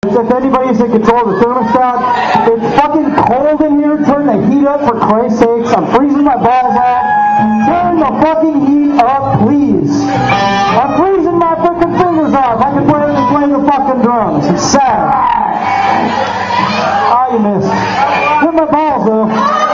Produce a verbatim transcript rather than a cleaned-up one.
If anybody's in control of the thermostat, it's fucking cold in here. Turn the heat up for Christ's sakes. I'm freezing my balls off. Turn the fucking heat up, please. I'm freezing my fucking fingers off. I can play, play the fucking drums. It's sad. Ah, you missed. Hit my balls though.